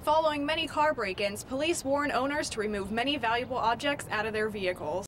Following many car break-ins, police warn owners to remove many valuable objects out of their vehicles.